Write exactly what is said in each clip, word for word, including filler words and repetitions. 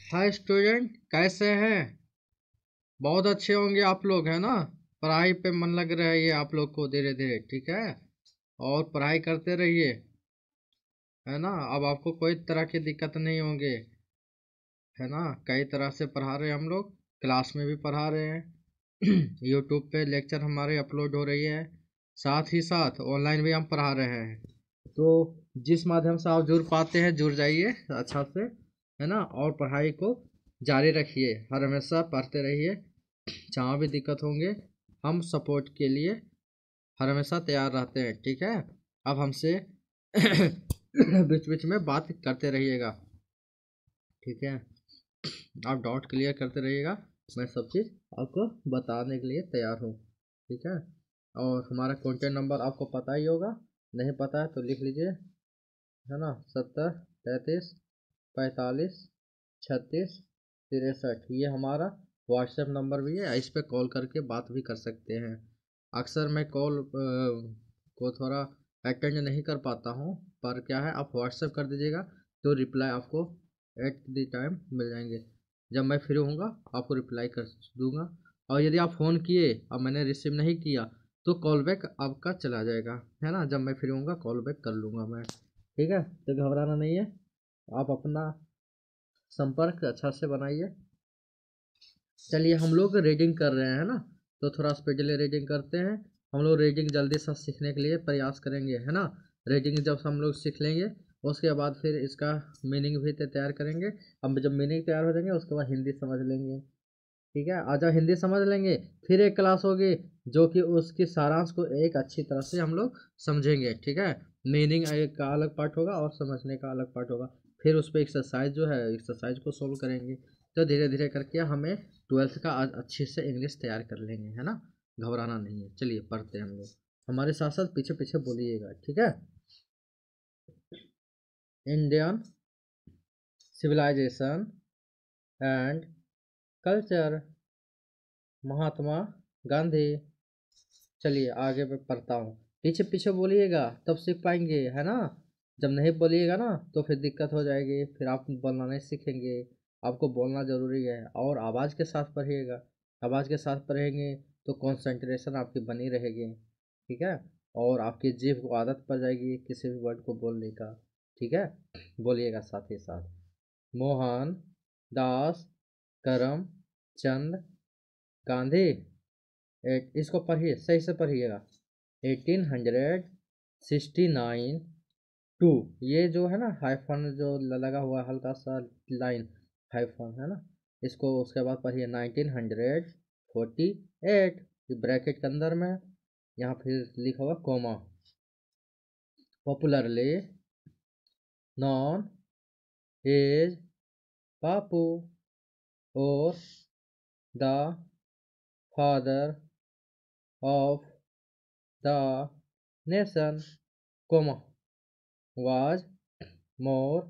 Hi student, कैसे हैं? बहुत अच्छे होंगे आप लोग, है ना। पढ़ाई पे मन लग रहा है ये आप लोग को धीरे धीरे, ठीक है। और पढ़ाई करते रहिए, है ना। अब आपको कोई तरह की दिक्कत नहीं होंगे, है ना। कई तरह से पढ़ा रहे हैं हम लोग, क्लास में भी पढ़ा रहे हैं यूट्यूब पे लेक्चर हमारे अपलोड हो रही है, साथ ही साथ ऑनलाइन भी हम पढ़ा रहे हैं। तो जिस माध्यम से आप जुड़ पाते हैं जुड़ जाइए अच्छा से, है ना। और पढ़ाई को जारी रखिए, हर हमेशा पढ़ते रहिए। जहाँ भी दिक्कत होंगे हम सपोर्ट के लिए हर हमेशा तैयार रहते हैं, ठीक है। अब हमसे बीच बीच में बात करते रहिएगा, ठीक है। आप डाउट क्लियर करते रहिएगा, मैं सब चीज़ आपको बताने के लिए तैयार हूँ, ठीक है। और हमारा कॉन्टैक्ट नंबर आपको पता ही होगा, नहीं पता है तो लिख लीजिए, है ना। सत्तर तैंतीस पैंतालीस छत्तीस तिरसठ, ये हमारा व्हाट्सएप नंबर भी है। इस पर कॉल करके बात भी कर सकते हैं। अक्सर मैं कॉल को थोड़ा अटेंड नहीं कर पाता हूँ, पर क्या है, आप व्हाट्सएप कर दीजिएगा तो रिप्लाई आपको एट द टाइम मिल जाएंगे। जब मैं फ्री होऊंगा आपको रिप्लाई कर दूंगा। और यदि आप फ़ोन किए और मैंने रिसीव नहीं किया तो कॉल बैक आपका चला जाएगा, है ना। जब मैं फ्री होऊंगा कॉल बैक कर लूँगा मैं, ठीक है। तो घबराना नहीं है, आप अपना संपर्क अच्छा से बनाइए। चलिए, हम लोग रीडिंग कर रहे हैं ना, तो थोड़ा स्पीडली रीडिंग करते हैं। हम लोग रीडिंग जल्दी से सीखने के लिए प्रयास करेंगे, है ना। रीडिंग जब हम लोग सीख लेंगे उसके बाद फिर इसका मीनिंग भी तैयार करेंगे। अब जब मीनिंग तैयार हो जाएंगे उसके बाद हिंदी समझ लेंगे, ठीक है। आज जब हिंदी समझ लेंगे फिर एक क्लास होगी जो कि उसकी सारांश को एक अच्छी तरह से हम लोग समझेंगे, ठीक है। मीनिंग एक का अलग पार्ट होगा और समझने का अलग पार्ट होगा। फिर उस पर एक्सरसाइज जो है एक्सरसाइज को सोल्व करेंगे। तो धीरे धीरे करके हमें ट्वेल्थ का आज अच्छे से इंग्लिश तैयार कर लेंगे, है ना। घबराना नहीं है, चलिए पढ़ते हैं हम लोग। हमारे साथ साथ पीछे पीछे बोलिएगा, ठीक है। Indian civilization and culture, Mahatma Gandhi. चलिए आगे मैं पढ़ता हूँ, पीछे पीछे बोलिएगा तब सीख पाएंगे, है ना। जब नहीं बोलिएगा ना तो फिर दिक्कत हो जाएगी, फिर आप बोलना नहीं सीखेंगे। आपको बोलना ज़रूरी है और आवाज़ के साथ पढ़िएगा। आवाज़ के साथ पढ़ेंगे तो कंसंट्रेशन आपकी बनी रहेगी, ठीक है। और आपकी जीभ को आदत पड़ जाएगी किसी भी वर्ड को बोलने का, ठीक है। बोलिएगा साथ ही साथ, मोहन दास करमचंद गांधी। एट इसको पढ़िए, सही से पढ़िएगा। Eighteen hundred sixty nine to, ये जो है ना हाइफन जो लगा हुआ है हल्का सा लाइन हाइफन, है ना। इसको उसके बाद पढ़िए nineteen hundred forty eight, bracket के अंदर में यहाँ फिर लिखा हुआ comma. Popularly known as Bapu और the father of the nation, comma, was more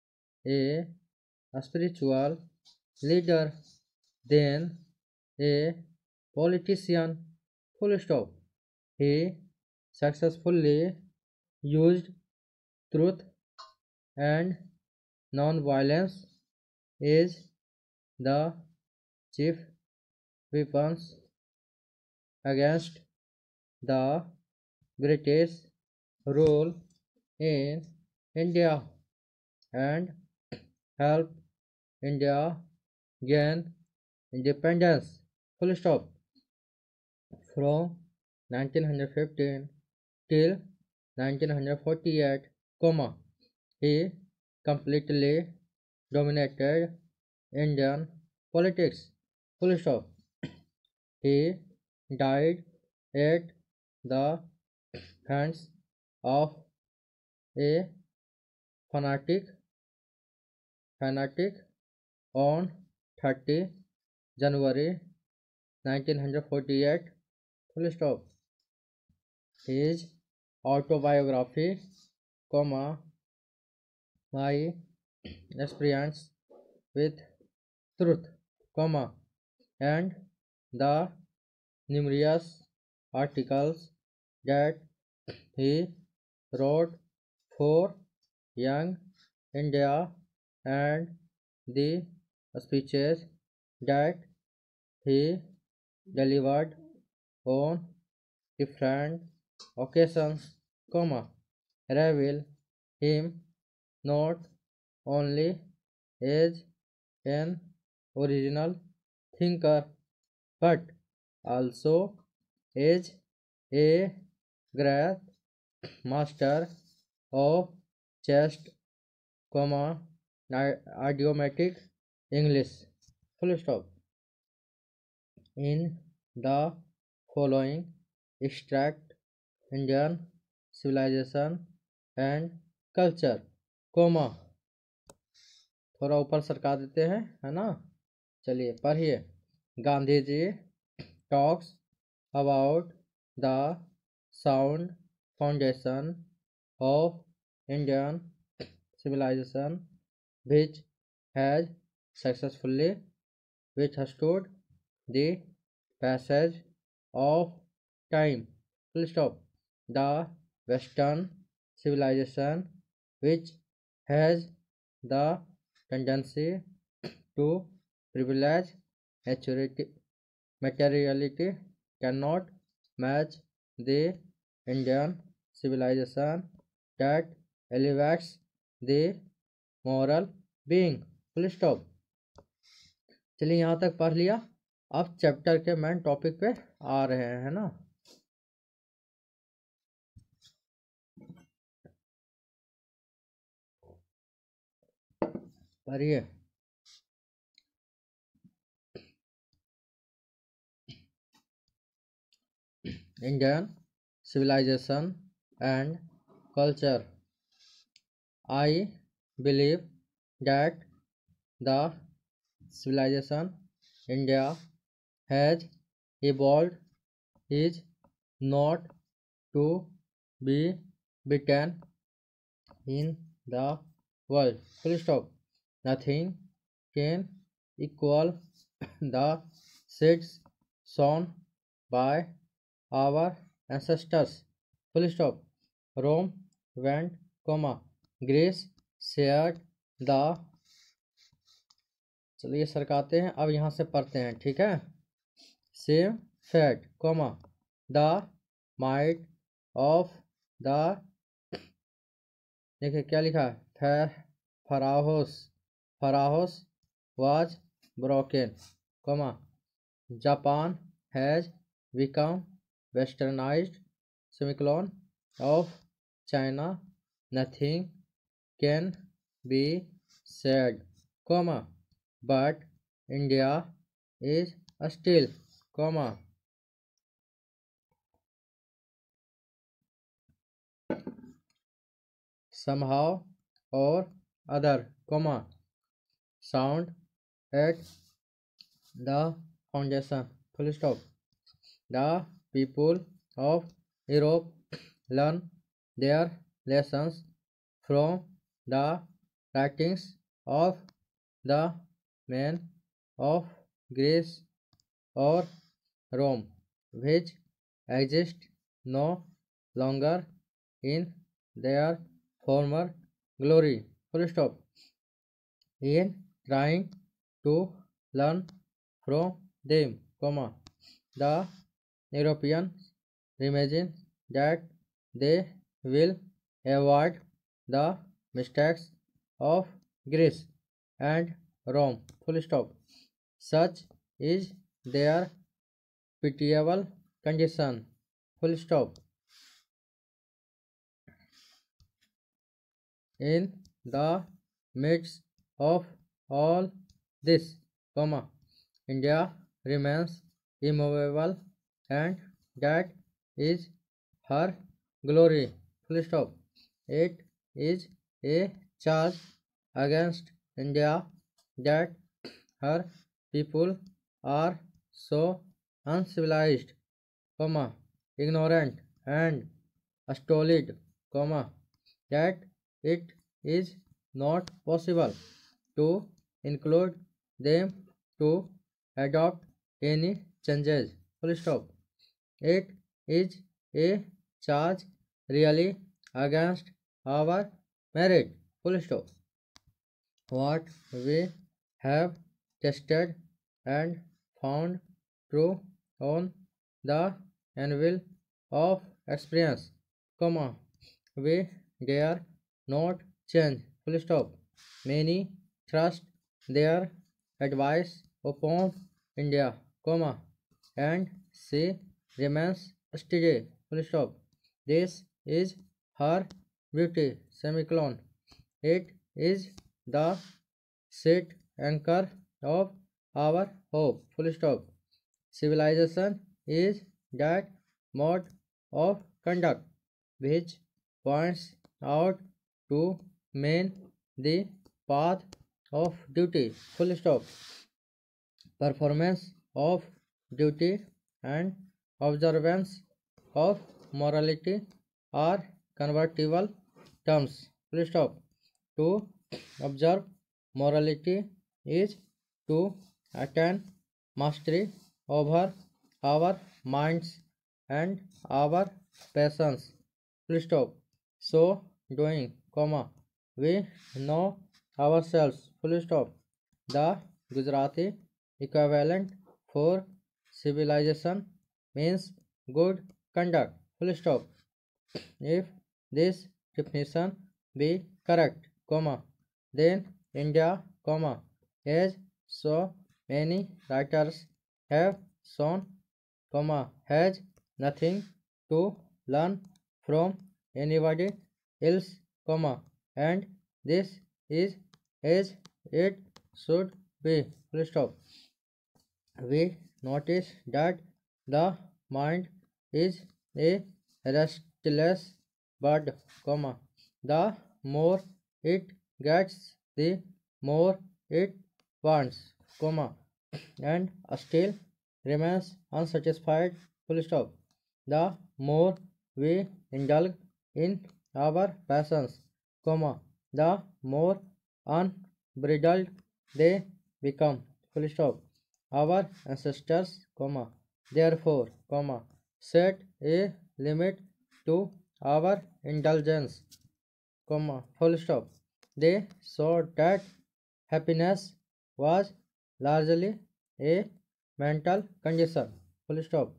a spiritual leader than a politician, full stop. He successfully used truth and non-violence as the chief weapons against the British rule in India and helped India gain independence. Full stop. From nineteen fifteen till nineteen forty-eight, comma, he completely dominated Indian politics. Full stop. He died at the hands of a fanatic fanatic on thirtieth January nineteen forty-eight. Full stop. His autobiography, comma, my experience with truth, comma, and the numerous articles that he wrote for young India and the speeches that he delivered on different occasions, comma, reveal him not only as an original thinker but also as a great master of chest, comma, idiomatic English. Full stop. In the following extract, Indian civilization and culture, comma, थोड़ा ऊपर सरका देते हैं, है ना। चलिए पढ़िए। Gandhi ji talks about the sound foundation of Indian civilization which has successfully withstood the passage of time. Full stop. The Western civilization which has the tendency to privilege maturity, materiality cannot match the Indian civilization that elevates the moral being. Full stop. चलिए यहाँ तक पढ़ लिया। अब chapter के main topic पे आ रहे हैं, है ना। पढ़िए। Indian civilization and culture. I believe that the civilization India has evolved is not to be beaten in the world. Full stop. Nothing can equal the seeds sown by our ancestors. Full stop. Rome went, comma, Greece shared the, चलिए सरकाते हैं। अब यहाँ से पढ़ते हैं, ठीक है। Same fate, comma, the might of the, देखिए क्या लिखा है, pharaohs pharaohs was broken, comma, Japan has become westernised, semicolon of China nothing can be said, comma, but India is still, comma, somehow or other, comma, sound at the foundation. Full stop. The people of Europe learn their lessons from the writings of the men of Greece or Rome, which exist no longer in their former glory. Full stop. In trying to learn from them, comma, the Europeans imagine that they will avoid the mistakes of Greece and Rome. Full stop. Such is their pitiable condition. Full stop. In the midst of all this, comma, India remains immovable, and that is her glory. Full stop. It is a charge against India that her people are so uncivilized, comma, ignorant and stolid, comma, that it is not possible to include them to adopt any changes. Full stop. It is a charge really against our merit. Full stop. What we have tested and found true on the anvil of experience, comma, we dare not change, full stop. Many trust their advice upon India, comma, and she remains steady, full stop. This is her beauty, semicolon. It is the set anchor of our hope, full stop. Civilization is that mode of conduct which points out to men the path of duty, full stop. Performance of duty and observance of morality are convertible terms, full stop. To observe morality is to attain mastery over our minds and our passions, full stop. So doing, comma, we know ourselves, full stop. The Gujarati equivalent for civilization means good conduct, full stop. If this definition be correct, comma, then India, comma, as so many writers have shown, comma, has nothing to learn from anybody else, comma, and this is as it should be, full stop. We notice that the mind is a restless bird, comma, the more it gets, the more it wants, comma, and still remains unsatisfied, full stop. The more we indulge in our passions, comma, the more unbridled they become, full stop. Our ancestors, comma, therefore, comma, set a limit to our indulgence, comma, full stop. They saw that happiness was largely a mental condition, full stop.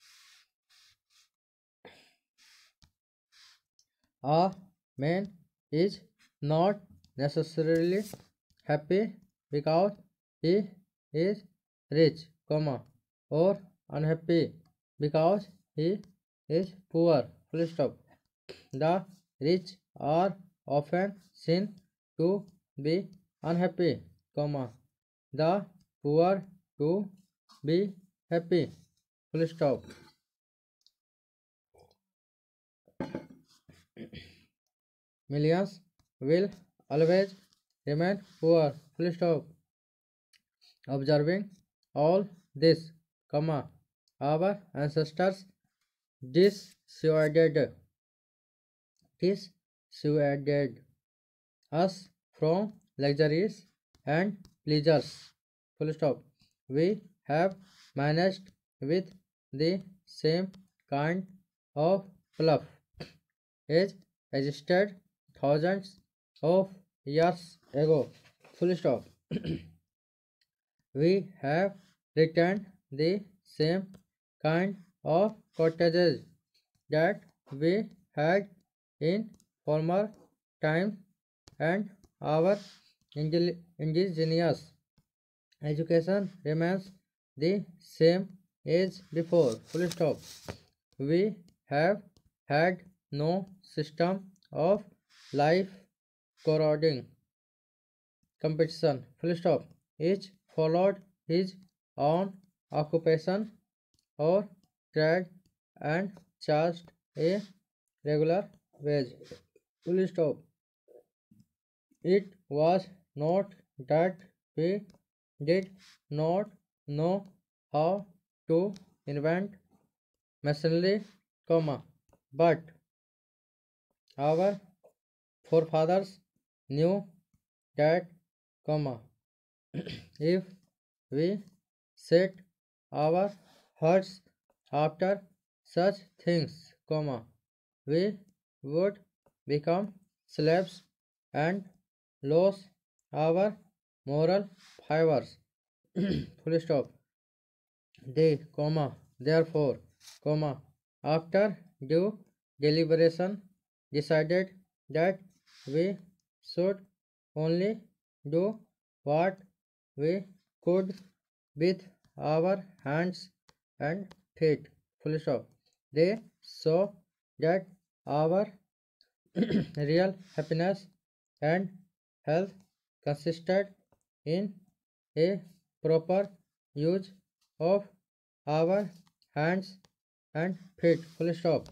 A man is not necessarily happy because he is rich, comma, or unhappy because he is poor, full stop. The rich are often seen to be unhappy, comma, the poor to be happy, full stop. Millions will always remain poor, full stop. Observing all this, comma, our ancestors dissuaded dissuaded us from luxuries and pleasures, full stop. We have managed with the same kind of fluff as existed thousands of years ago, full stop. We have returned the same kind of cottages that we had in former times, and our indigenous education remains the same as before, full stop. We have had no system of life corroding competition, full stop. Each followed his own occupation or trade and charged a regular wage, full stop. It was not that we did not know how to invent machinery, comma, but our forefathers knew that, comma, if we set our hearts after such things, comma, we would become slaves and lose our moral fibers, full stop. They, comma, therefore, comma, after due deliberation, decided that we should only do what we could with our hands and feet. Full stop. They saw that our real happiness and health consisted in a proper use of our hands and feet. Full stop.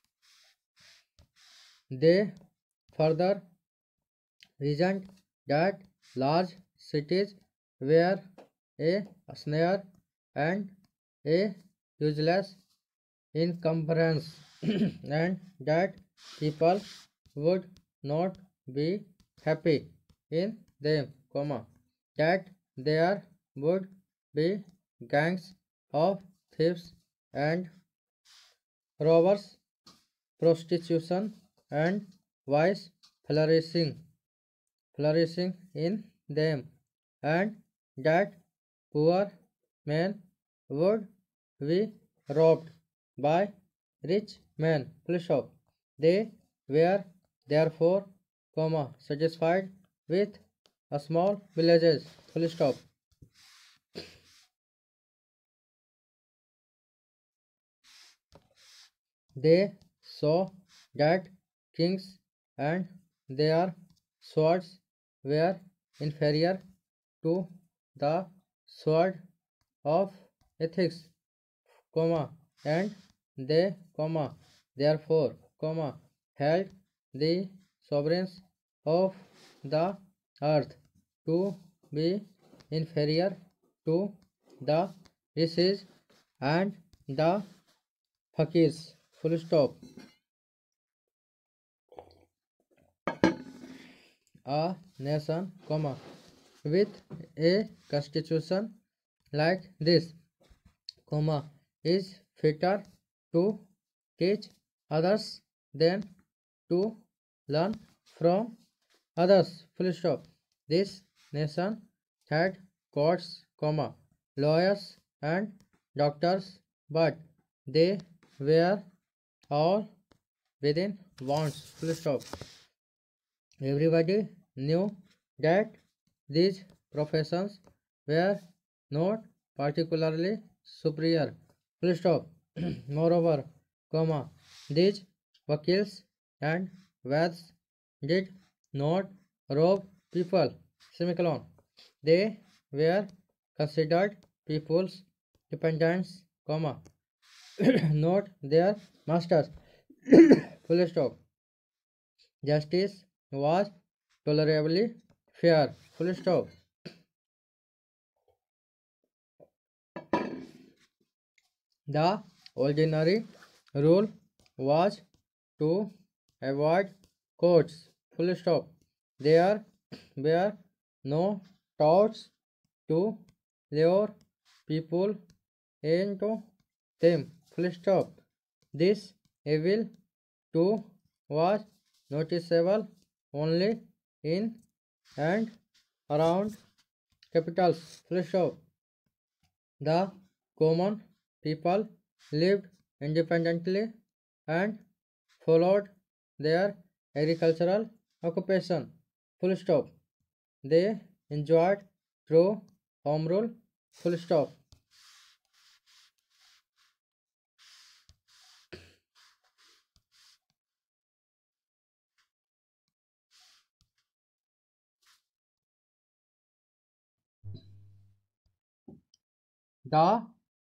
They further reasoned that large cities were a snare and a useless encumbrance and that people would not be happy in them, comma, that there would be gangs of thieves and robbers, prostitution and vice flourishing, flourishing in them, and that poor men would be robbed by rich men. Full stop. They were therefore, comma, satisfied with a small villages. Full stop. They saw that kings and their swords were inferior to the sword of ethics, comma, and they, comma, therefore, comma, held the sovereigns of the earth to be inferior to the rishis and the fakirs. Full stop. A nation, comma, with a constitution like this, comma, is fitter to teach others than to learn from others. Full stop. This nation had courts, comma, lawyers and doctors, but they were all within bounds. Full stop. Everybody knew that these professions were not particularly superior. Full stop. Moreover, comma, these wakils and vets did not rob people, semicolon. They were considered people's dependents, comma, not their masters. Full stop. Justice was tolerably fair. Full stop. The ordinary rule was to avoid courts. Full stop. There were no thoughts to lure people into them. Full stop. This evil too was noticeable only in and around capitals. Full stop. The common people lived independently and followed their agricultural occupation. Full stop. They enjoyed true home rule. Full stop. The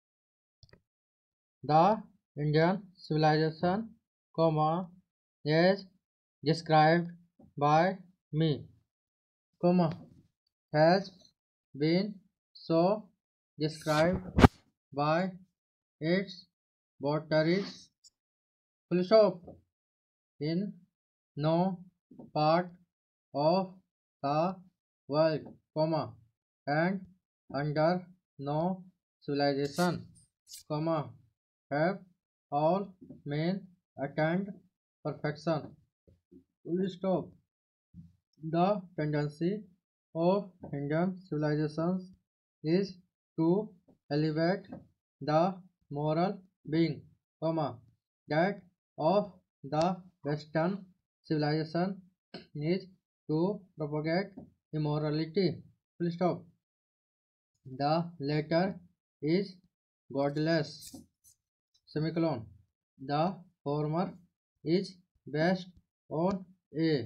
the Indian civilization, comma, as described by me, comma, has been so described by its votaries, full stop, in no part of the world, comma, and under no civilization, comma, have all men attained perfection. Full stop. The tendency of Indian civilizations is to elevate the moral being, comma, that of the Western civilization is to propagate immorality. Full stop. The latter is godless, semicolon. The former is based on a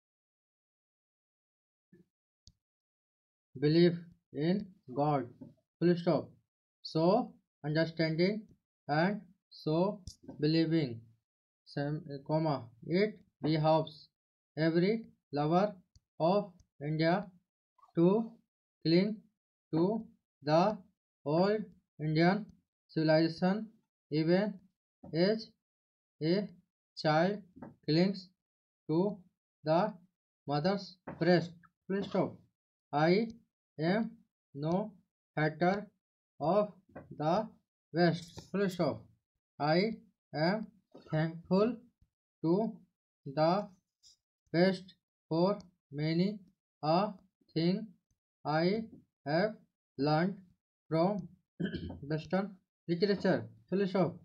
belief in God. Full stop. So understanding and so believing, sem, comma, it behoves every lover of India to cling to the old Indian civilization, even as a child clings to the mother's breast. Full stop. I am no hater of the West. Full stop. I am thankful to the West for many a thing I have learned from Western literature. Full stop.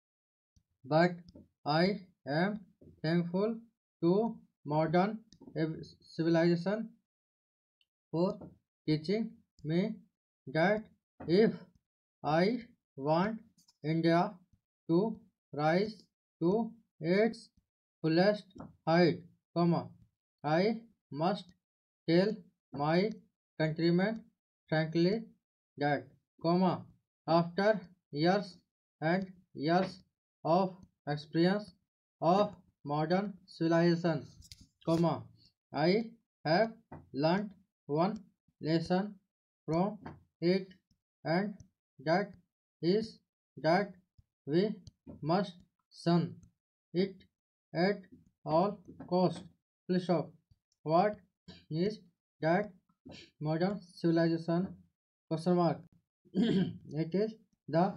But I am thankful to modern civilization for teaching me that if I want India to rise to its fullest height, comma, I must tell my countrymen frankly that, comma, after years and years of experience of modern civilization, comma, I have learned one lesson from it, and that is that we must shun it at all cost. Full stop. What is that modern civilization? Question mark. It is the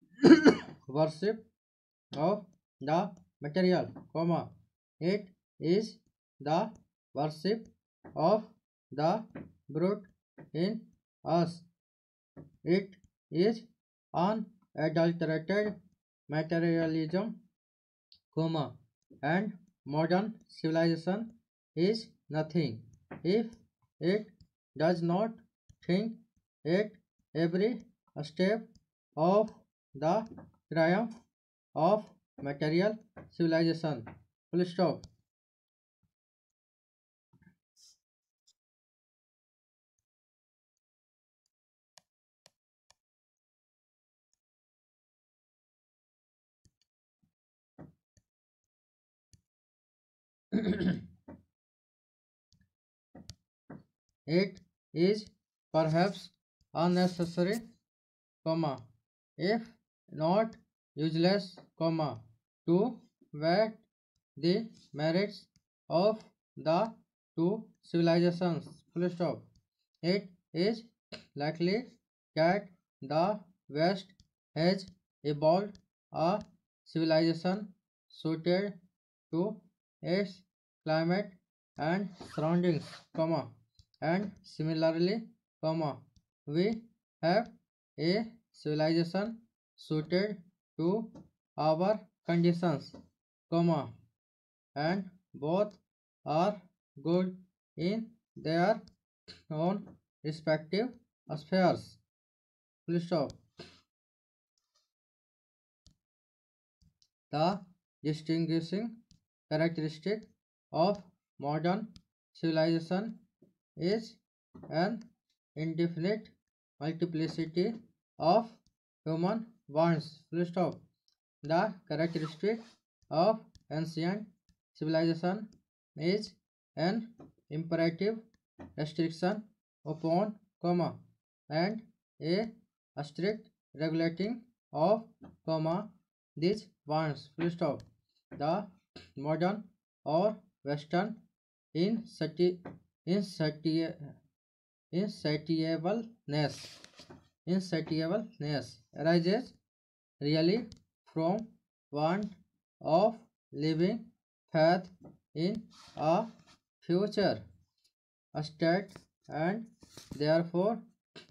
worship of the material, comma. It is the worship of the brute in us. It is unadulterated materialism, comma, and modern civilization is nothing if it does not think at every step of the triumph of material civilization. Full stop. It is perhaps unnecessary, comma, if not useless, comma, to weigh the merits of the two civilizations. Full stop. It is likely that the West has evolved a civilization suited to its climate and surroundings, comma, and similarly, comma, we have a civilization suited to our conditions, comma, and both are good in their own respective spheres. Full stop. The distinguishing characteristic of modern civilization is an indefinite multiplicity of human wants. Full stop. The characteristic of ancient civilization is an imperative restriction upon, comma, and a strict regulating of, comma, these wants. Full stop. The modern or Western insati insati insatiableness insatiableness arises really from want of living faith in a future state, and therefore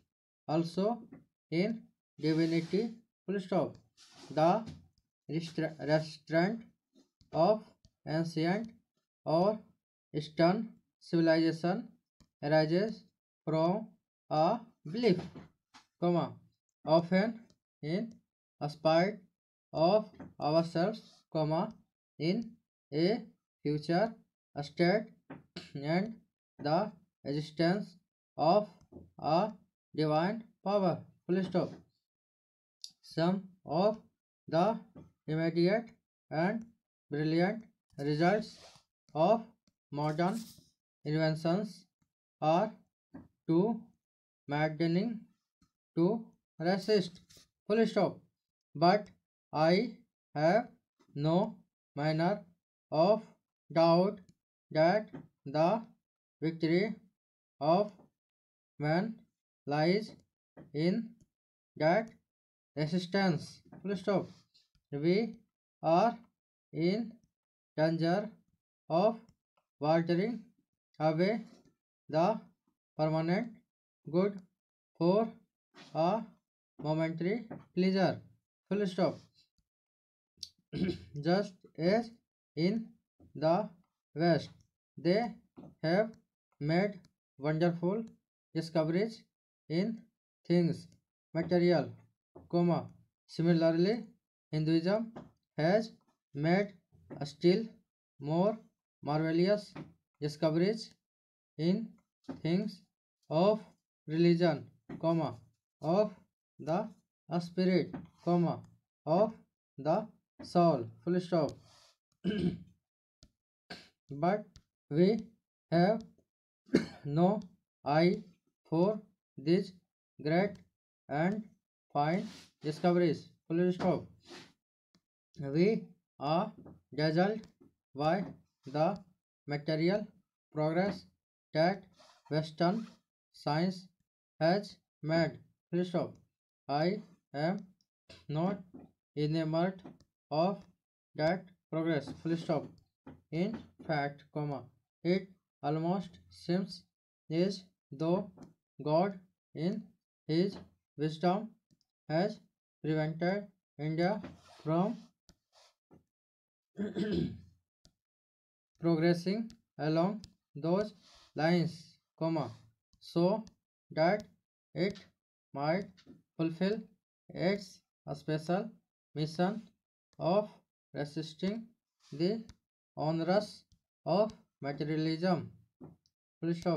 also in divinity, full stop. The restra- restaurant of ancient or Eastern civilization arises from a belief, comma, often in aspect of ourselves, comma, in a future state and the existence of a divine power, full stop. Some of the immediate and brilliant results of modern inventions are too maddening to resist, full stop. But I have no manner of doubt that the victory of man lies in that resistance, full stop. We are in danger of watering away the permanent good for a momentary pleasure, full stop. Just as in the West, they have made wonderful discoveries in things material, comma. Similarly, Hinduism has made still more marvelous discoveries in things of religion, comma, of the spirit, comma, of the soul, full stop. But we have no eye for these great and fine discoveries, full stop. We are dazzled by the material progress that Western science has made, full stop. I am not enamored of that progress, full stop. In fact, comma, it almost seems as though God in his wisdom has prevented India from progressing along those lines, comma, so that it might fulfill its special mission of resisting the onerous of materialism, full stop.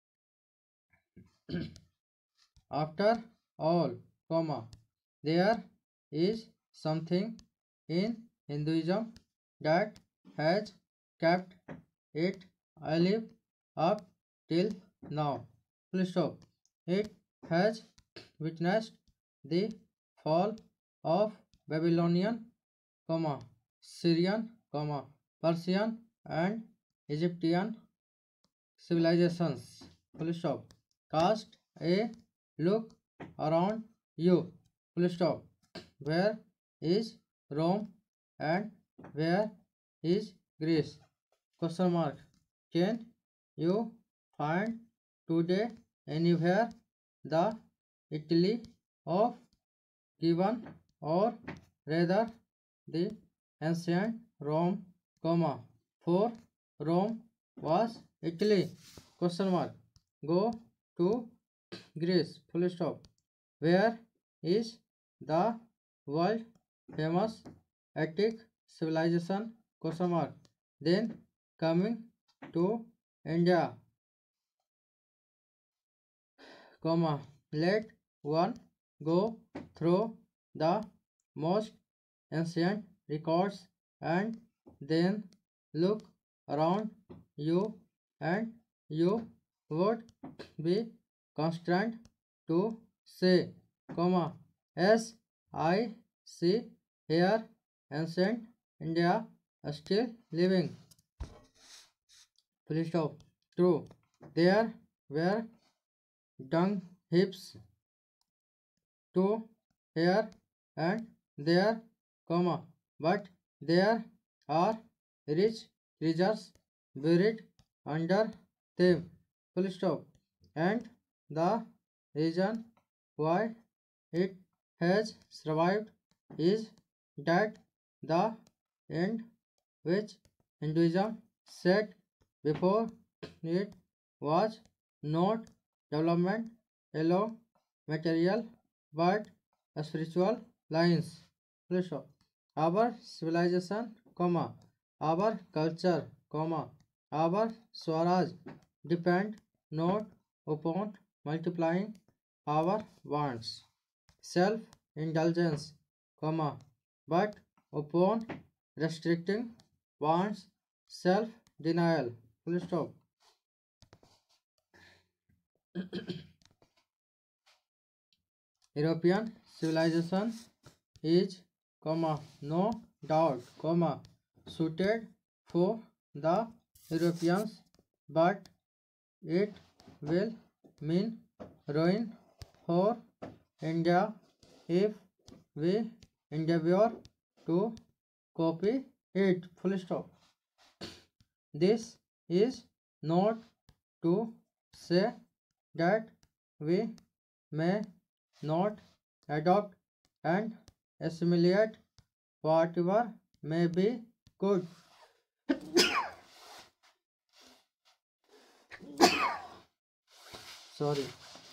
After all, comma, there is something in Hinduism that has kept it alive up till now, full stop. It has witnessed the fall of Babylonian, comma, Syrian, comma, Persian and Egyptian civilizations, full stop. Cast a look around you, full stop. Where is Rome and where is Greece? Question mark. Can you find today anywhere the Italy of given or rather the ancient Rome, comma, for Rome was Italy, question mark. Go to Greece, full stop. Where is the world famous Attic civilization, question mark. Then coming to India, comma, let one go through the most ancient records and then look around you and you would be constrained to say, comma, as I see here ancient India still living, full stop. True, there were dung heaps to here and there, comma, but there are rich treasures buried under them, full stop. And the reason why it has survived is that the end which Hinduism set before it was not development along material but spiritual lines. Our civilization, comma, our culture, comma, our Swaraj depend not upon multiplying our wants, self-indulgence, comma, but upon restricting wants, self-denial. Full stop. European civilization is, comma, no doubt, comma, suited for the Europeans, but it will mean ruin for India if we endeavor to copy it. Full stop. This is not to say that we may not adopt and assimilate whatever may be good. Sorry.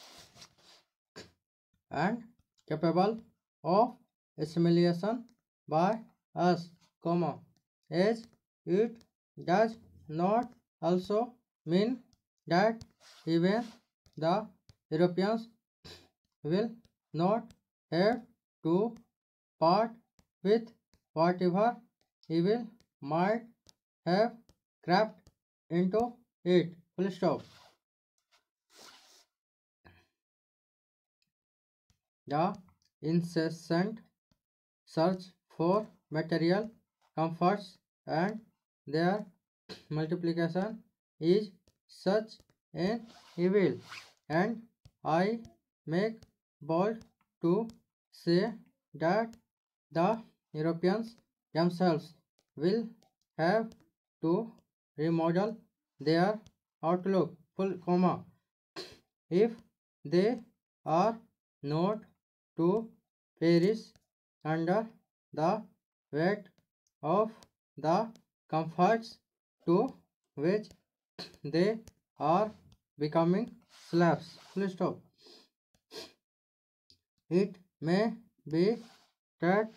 And capable of assimilation by us, comma, as it does not also mean that even the Europeans will not have to part with whatever evil might have crept into it. Full stop. The incessant search for material comforts and their multiplication is such an evil, and I make bold to say that the Europeans themselves will have to remodel their outlook, full comma, if they are not to perish under the weight of the comforts to which they are becoming slaves. Full stop. It may be that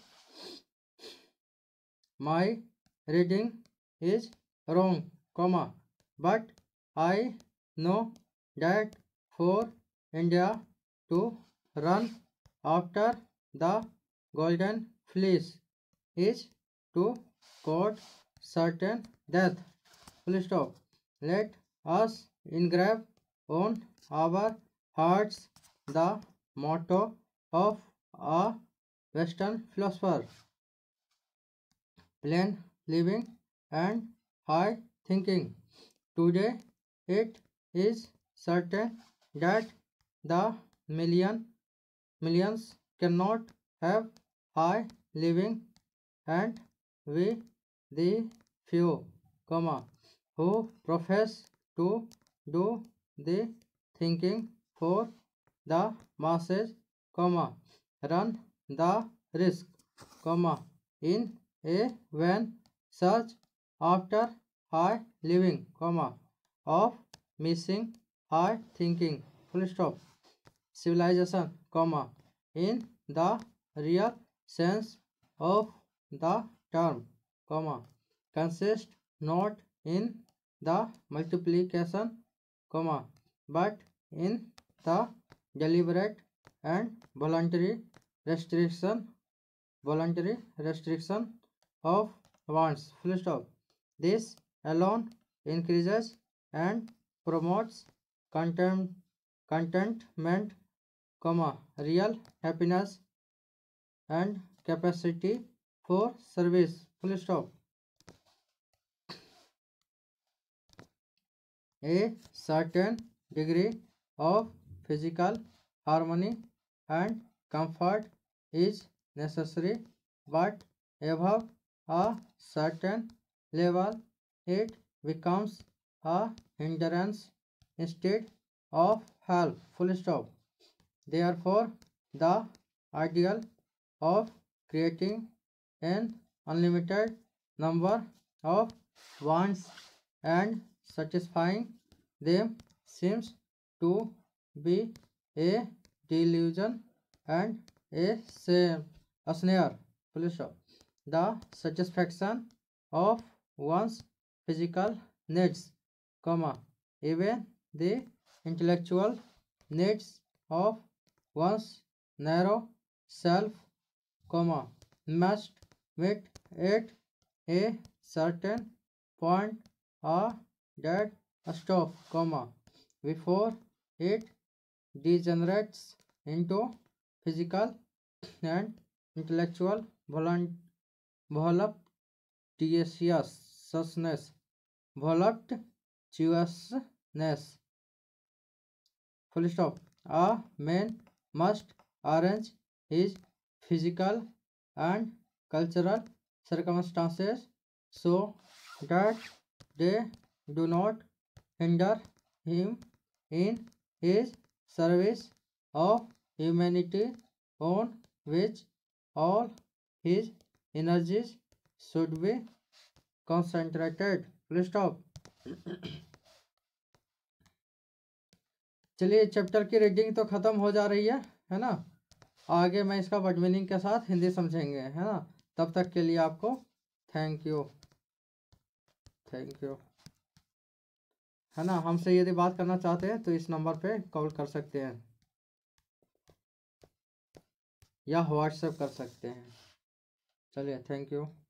my reading is wrong, comma, but I know that for India to run after the golden fleece is to court certain death. Full stop. Let us engrave on our hearts the motto of a Western philosopher: plain living and high thinking. Today it is certain that the million millions cannot have high living, and we, the few, comma, who profess to do the thinking for the masses, comma, run the risk, comma, in a vain search after high living, comma, of missing high thinking. Full stop. Civilization, comma, in the real sense of the term, comma, consists not in the multiplication, comma, but in the deliberate and voluntary restriction voluntary restriction of wants. Full stop. This alone increases and promotes content, contentment, comma, real happiness and capacity for service. Full stop. A certain degree of physical harmony and comfort is necessary, but above a certain level it becomes a hindrance instead of help. Full stop. therefore the ideal of creating an unlimited number of wants and satisfying them seems to be a delusion and a snare. The satisfaction of one's physical needs, comma, even the intellectual needs of one's narrow self, comma, must meet at a certain point a dead stop, comma, before it degenerates into physical and intellectual voluptuousness. Voluptuousness. Full stop. A man must arrange his physical and cultural circumstances so that they do not hinder him in his service of humanity, on which all his energies should be concentrated. Full stop. चलिए chapter की reading तो ख़त्म हो जा रही है है ना। आगे मैं इसका वर्ड मीनिंग के साथ हिंदी समझेंगे, है ना। तब तक के लिए आपको थैंक यू थैंक यू है ना। हमसे यदि बात करना चाहते हैं तो इस नंबर पे कॉल कर सकते हैं या व्हाट्सएप कर सकते हैं। चलिए थैंक यू।